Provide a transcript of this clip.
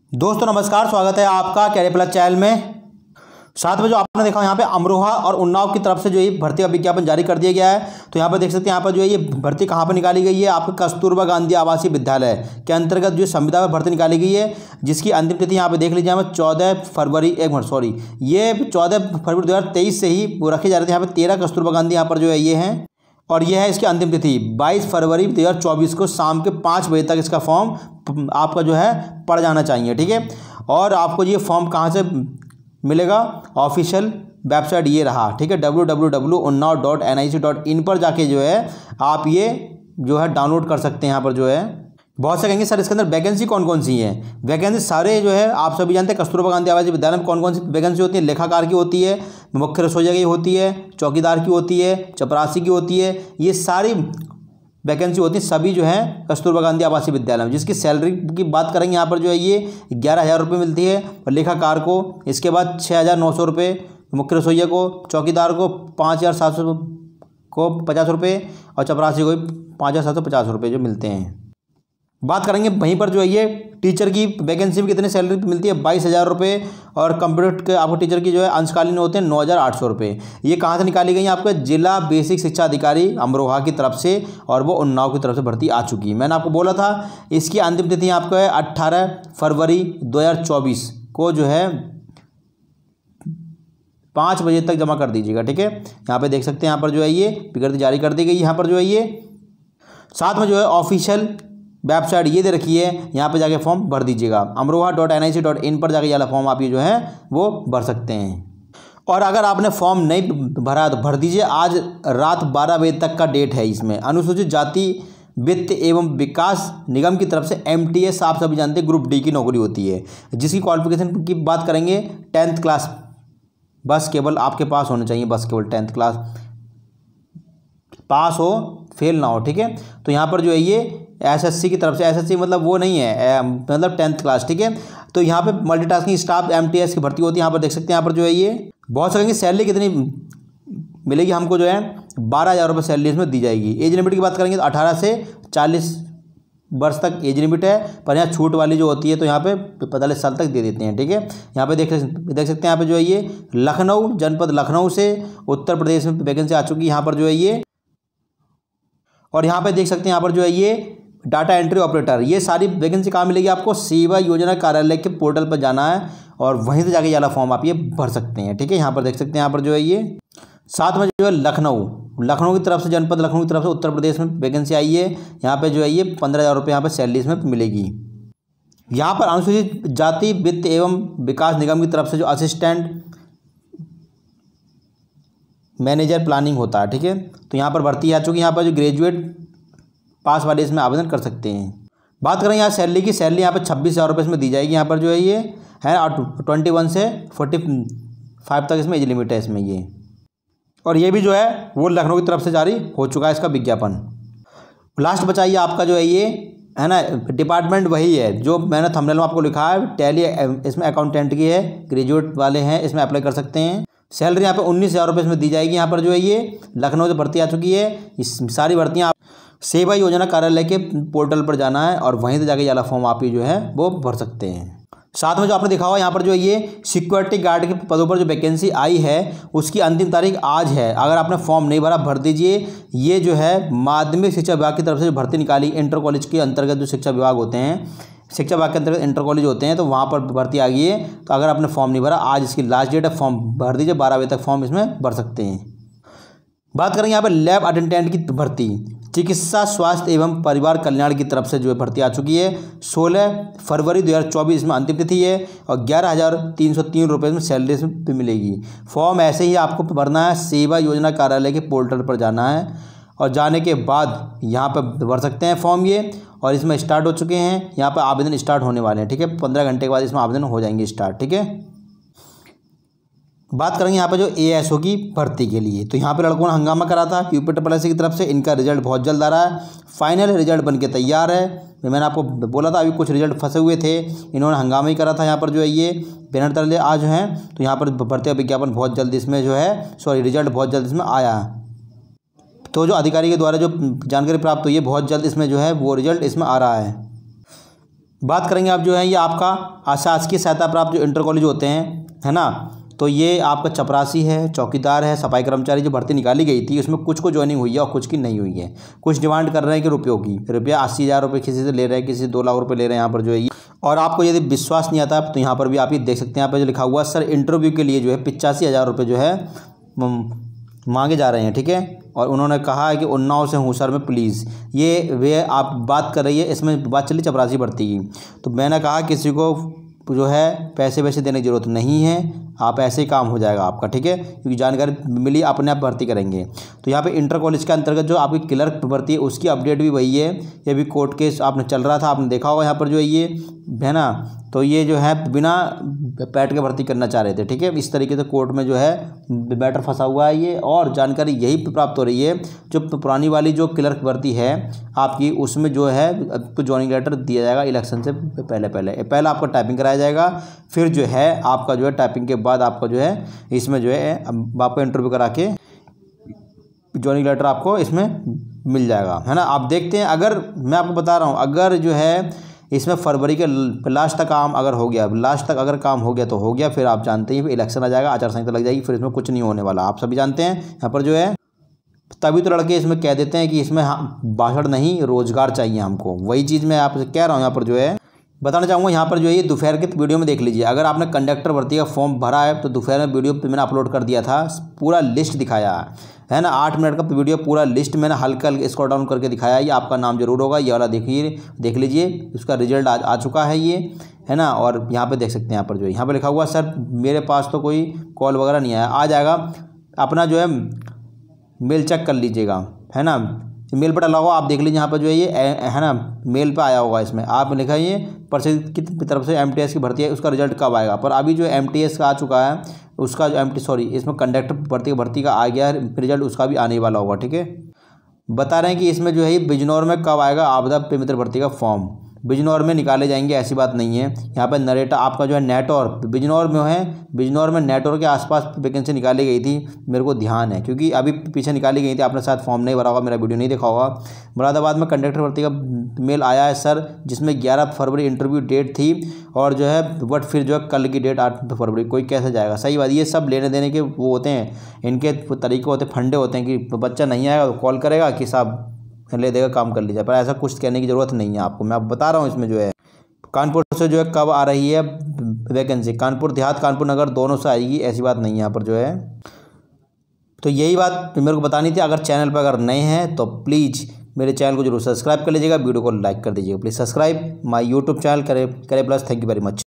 दोस्तों नमस्कार, स्वागत है आपका कैरियर प्लस चैनल में। साथ में जो आपने देखा यहाँ पे अमरोहा और उन्नाव की तरफ से जो ये भर्ती का विज्ञापन जारी कर दिया गया है। तो यहाँ पर देख सकते हैं, यहाँ पर जो है ये भर्ती कहाँ पर निकाली गई है, आपके कस्तूरबा गांधी आवासीय विद्यालय के अंतर्गत जो संविदा में भर्ती निकाली गई है, जिसकी अंतिम तिथि यहाँ पे देख लीजिए, हमें 14 फरवरी ये 14 फरवरी 2023 से ही वो रखे जा रहे थे। यहाँ पे 13 कस्तूरबा गांधी यहाँ पर जो है ये हैं, और यह है इसकी अंतिम तिथि 22 फरवरी 2024 को शाम के 5 बजे तक इसका फॉर्म आपका जो है पड़ जाना चाहिए। ठीक है, और आपको ये फॉर्म कहाँ से मिलेगा? ऑफिशियल वेबसाइट ये रहा। ठीक है, www.unnao.nic.in पर जाके जो है आप ये जो है डाउनलोड कर सकते हैं। यहाँ पर जो है बहुत से कहेंगे सर इसके अंदर वैकेंसी कौन कौन सी है। वैकेंसी सारे जो है आप सभी जानते हैं, कस्तूरबा गांधी आवासीय विद्यालय में कौन कौन सी वैकेंसी होती है। लेखाकार की होती है, मुख्य रसोइया की होती है, चौकीदार की होती है, चपरासी की होती है। ये सारी वैकेंसी होती है सभी जो है कस्तूरबा गांधी आवासीय विद्यालय में। जिसकी सैलरी की बात करेंगे यहाँ पर जो है ये 11,000 रुपये मिलती है और लेखाकार को, इसके बाद 6,900 रुपये, मुख्य रसोइया को, चौकीदार को 5,700 को 50 रुपये और चपरासी को 5,750 रुपये जो मिलते हैं। बात करेंगे वहीं पर जो है ये टीचर की वैकेंसी में कितनी सैलरी मिलती है, 22,000 रुपये, और कंप्यूटर के आपको टीचर की जो है अंशकालीन होते हैं 9,800 रुपये। ये कहाँ से निकाली गई है? आपके जिला बेसिक शिक्षा अधिकारी अमरोहा की तरफ से, और वो उन्नाव की तरफ से भर्ती आ चुकी है। मैंने आपको बोला था इसकी अंतिम तिथि आपको है 18 फरवरी 2024 को जो है 5 बजे तक जमा कर दीजिएगा। ठीक है, यहाँ पे देख सकते हैं, यहाँ पर जो है ये विज्ञप्ति जारी कर दी गई। यहाँ पर जो है ये साथ में जो है ऑफिशियल वेबसाइट ये दे रखी है, यहाँ पे जाके फॉर्म भर दीजिएगा। amroha.nic.in पर जाके ये वाला फॉर्म आप ये जो है वो भर सकते हैं। और अगर आपने फॉर्म नहीं भरा तो भर दीजिए, आज रात 12 बजे तक का डेट है। इसमें अनुसूचित जाति वित्त एवं विकास निगम की तरफ से MTS आप सभी जानते हैं ग्रुप डी की नौकरी होती है, जिसकी क्वालिफिकेशन की बात करेंगे 10th क्लास बस केवल आपके पास होना चाहिए, बस केवल 10th क्लास पास हो, फेल ना हो। ठीक है, तो यहाँ पर जो है ये SSC की तरफ से, SSC मतलब वो नहीं है, मतलब 10th क्लास। ठीक है, तो यहाँ पे मल्टीटास्किंग स्टाफ MTS की भर्ती होती है। यहाँ पर देख सकते हैं, यहाँ पर जो है ये बहुत सकेंगे सैलरी कितनी मिलेगी हमको, जो है 12,000 रुपये सैलरी इसमें दी जाएगी। एज लिमिट की बात करेंगे तो 18 से 40 वर्ष तक एज लिमिट है, पर यहाँ छूट वाली जो होती है तो यहाँ पे 45 साल तक दे देते हैं। ठीक है, यहाँ पे देख सकते हैं, यहाँ पे जो है ये लखनऊ जनपद लखनऊ से उत्तर प्रदेश में वैकेंसी आ चुकी है। यहाँ पर जो है ये, और यहाँ पे देख सकते हैं, यहाँ पर जो है ये डाटा एंट्री ऑपरेटर, ये सारी वैकेंसी कहाँ मिलेगी आपको? सेवा योजना कार्यालय के पोर्टल पर जाना है और वहीं से जाके ये वाला फॉर्म आप ये भर सकते हैं। ठीक है, यहाँ पर देख सकते हैं, यहाँ पर जो है ये साथ में जो है लखनऊ की तरफ से, जनपद लखनऊ की तरफ से उत्तर प्रदेश में वैकेंसी आई है। यहाँ पे जो है ये 15,000 रुपये यहाँ पर सैलरी इसमें मिलेगी। यहाँ पर अनुसूचित जाति वित्त एवं विकास निगम की तरफ से जो असिस्टेंट मैनेजर प्लानिंग होता है। ठीक है, तो यहाँ पर भर्ती आ चुकी है। यहाँ पर जो ग्रेजुएट पास वाले इसमें आवेदन कर सकते हैं। बात करें यहाँ सैलरी की, सैलरी यहाँ पर 26,000 रुपये इसमें दी जाएगी। यहाँ पर जो है ये है 21 से 45 तक इसमें एज लिमिट है इसमें ये, और ये भी जो है वो लखनऊ की तरफ से जारी हो चुका है इसका विज्ञापन। लास्ट बचाइए आपका जो है ये है ना, डिपार्टमेंट वही है जो मैंने थंबनेल में आपको लिखा है, टैली इसमें अकाउंटेंट की है, ग्रेजुएट वाले हैं इसमें अप्लाई कर सकते हैं। सैलरी यहाँ पे 19,000 रुपये इसमें दी जाएगी। यहाँ पर जो है ये लखनऊ से भर्ती आ चुकी है। इस सारी भर्तियाँ सेवा योजना कार्यालय के पोर्टल पर जाना है और वहीं से जाके ये वाला फॉर्म आप ही जो है वो भर सकते हैं। साथ में जो आपने देखा होगा, यहाँ पर जो ये सिक्योरिटी गार्ड के पदों पर जो वैकेंसी आई है उसकी अंतिम तारीख आज है। अगर आपने फॉर्म नहीं भरा भर दीजिए। ये जो है माध्यमिक शिक्षा विभाग की तरफ से जो भर्ती निकाली, इंटर कॉलेज के अंतर्गत जो शिक्षा विभाग होते हैं, शिक्षा विभाग के अंतर्गत इंटर कॉलेज होते हैं, तो वहाँ पर भर्ती आ गई है। तो अगर आपने फॉर्म नहीं भरा, आज इसकी लास्ट डेट है, फॉर्म भर दीजिए, 12 बजे तक फॉर्म इसमें भर सकते हैं। बात करेंगे यहाँ पर लैब अटेंडेंट की भर्ती, चिकित्सा स्वास्थ्य एवं परिवार कल्याण की तरफ से जो है भर्ती आ चुकी है। 16 फरवरी 2024 में अंतिम तिथि है और 11,303 रुपये में सैलरी इसमें भी मिलेगी। फॉर्म ऐसे ही आपको भरना है, सेवा योजना कार्यालय के पोर्टल पर जाना है और जाने के बाद यहाँ पर भर सकते हैं फॉर्म ये, और इसमें स्टार्ट हो चुके हैं। यहाँ पर आवेदन स्टार्ट होने वाले हैं। ठीक है, 15 घंटे के बाद इसमें आवेदन हो जाएंगे स्टार्ट। ठीक है, बात करेंगे यहाँ पे जो ASO की भर्ती के लिए, तो यहाँ पे लड़कों ने हंगामा करा था UPSSC की तरफ से। इनका रिजल्ट बहुत जल्द आ रहा है, फाइनल रिजल्ट बनके तैयार है। मैंने आपको बोला था अभी कुछ रिजल्ट फंसे हुए थे, इन्होंने हंगामा ही करा था। यहाँ पर जो है ये बैनर तले आज हैं, तो यहाँ पर भर्ती का विज्ञापन बहुत जल्द इसमें जो है रिजल्ट बहुत जल्द इसमें आया। तो जो अधिकारी के द्वारा जो जानकारी प्राप्त हुई है, बहुत जल्द इसमें जो है वो रिजल्ट इसमें आ रहा है। बात करेंगे आप जो है ये आपका अशासकीय सहायता प्राप्त जो इंटर कॉलेज होते हैं, है ना, तो ये आपका चपरासी है, चौकीदार है, सफाई कर्मचारी जो भर्ती निकाली गई थी उसमें कुछ को ज्वाइनिंग हुई है और कुछ की नहीं हुई है। कुछ डिमांड कर रहे हैं कि रुपयों की, रुपया 80,000 रुपये किसी से ले रहे हैं, किसी से 2 लाख रुपये ले रहे हैं यहाँ पर जो है ये। और आपको यदि विश्वास नहीं आता तो यहाँ पर भी आप ये देख सकते हैं, यहाँ पर जो लिखा हुआ सर इंटरव्यू के लिए जो है 85,000 रुपये जो है मांगे जा रहे हैं, ठीक है। और उन्होंने कहा है कि उन्नाव से हूँ सर मैं प्लीज़, ये वे आप बात कर रही है, इसमें बात चली चपरासी भर्ती की। तो मैंने कहा किसी को जो है पैसे वैसे देने की ज़रूरत नहीं है, आप ऐसे ही काम हो जाएगा आपका, ठीक है, क्योंकि जानकारी मिली अपने आप भर्ती करेंगे। तो यहाँ पे इंटर कॉलेज के अंतर्गत जो आपकी क्लर्क भर्ती है उसकी अपडेट भी वही है। ये भी कोर्ट केस आपने चल रहा था, आपने देखा होगा यहाँ पर जो है ना, तो ये जो है बिना पैट के भर्ती करना चाह रहे थे, ठीक है। इस तरीके से कोर्ट में जो है मैटर फंसा हुआ है ये, और जानकारी यही प्राप्त हो रही है जो पुरानी वाली जो क्लर्क भर्ती है आपकी, उसमें जो है तो ज्वाइनिंग लेटर दिया जाएगा इलेक्शन से पहले आपका टाइपिंग कराया जाएगा, फिर जो है आपका जो है टाइपिंग के बाद आपका जो है इसमें जो है आपको इंटरव्यू करा के ज्वाइनिंग लेटर आपको इसमें मिल जाएगा, है ना। आप देखते हैं, अगर मैं आपको बता रहा हूँ, अगर जो है इसमें फरवरी के लास्ट तक काम अगर हो गया, लास्ट तक अगर काम हो गया तो हो गया, फिर आप जानते हैं फिर इलेक्शन आ जाएगा, आचार संहिता लग जाएगी, फिर इसमें कुछ नहीं होने वाला, आप सभी जानते हैं। यहाँ पर जो है तभी तो लड़के इसमें कह देते हैं कि इसमें भाषण नहीं रोजगार चाहिए हमको, वही चीज़ मैं आपसे कह रहा हूँ। यहाँ पर जो है बताना चाहूँगा, यहाँ पर जो है ये दोपहर के वीडियो में देख लीजिए, अगर आपने कंडक्टर भर्ती का फॉर्म भरा है तो दोपहर में वीडियो मैंने अपलोड कर दिया था, पूरा लिस्ट दिखाया है ना, 8 मिनट का वीडियो, पूरा लिस्ट मैंने हल्का स्क्रॉल डाउन करके दिखाया। ये आपका नाम जरूर होगा, ये वाला देखिए, देख लीजिए, उसका रिजल्ट आ चुका है ये, है ना। और यहाँ पे देख सकते हैं, यहाँ पर जो है यहाँ पे लिखा हुआ सर मेरे पास तो कोई कॉल वगैरह नहीं आया, आ जाएगा, अपना जो है मेल चेक कर लीजिएगा, है ना, मेल पर डाला होगा, आप देख लीजिए यहाँ पर जो है ये है ना, मेल पे आया होगा, इसमें आप लिखाइए परिषद की तरफ से MTS की भर्ती है, उसका रिजल्ट कब आएगा। पर अभी जो MTS का आ चुका है, उसका जो इसमें कंडक्टर भर्ती का आ गया है रिजल्ट, उसका भी आने वाला होगा, ठीक है। बता रहे हैं कि इसमें जो है ये बिजनौर में कब आएगा आपदा मित्र भर्ती का फॉर्म, बिजनौर में निकाले जाएंगे, ऐसी बात नहीं है। यहाँ पर नरेटा आपका जो है नेटौर बिजनौर में है, बिजनौर में नेटौर के आसपास वैकेंसी निकाली गई थी, मेरे को ध्यान है, क्योंकि अभी पीछे निकाली गई थी, आपने शायद फॉर्म नहीं भरा होगा, मेरा वीडियो नहीं देखा होगा। मुरादाबाद में कंडक्टर भर्ती का मेल आया है सर, जिसमें 11 फरवरी इंटरव्यू डेट थी, और जो है बट फिर जो है कल की डेट 8 फरवरी, कोई कैसे जाएगा। सही बात, ये सब लेने देने के वो होते हैं, इनके तरीके होते हैं, फंडे होते हैं कि बच्चा नहीं आएगा तो कॉल करेगा कि साहब ले देगा, काम कर लीजिए, पर ऐसा कुछ कहने की ज़रूरत नहीं है आपको, मैं आपको बता रहा हूँ। इसमें जो है कानपुर से जो है कब आ रही है वैकेंसी, कानपुर देहात कानपुर नगर दोनों से आएगी, ऐसी बात नहीं है यहाँ पर जो है। तो यही बात मेरे को बतानी थी। अगर चैनल पर अगर नए हैं तो प्लीज़ मेरे चैनल को जरूर सब्सक्राइब कर लीजिएगा, वीडियो को लाइक कर दीजिएगा, please subscribe my YouTube channel करे plus. Thank you very much.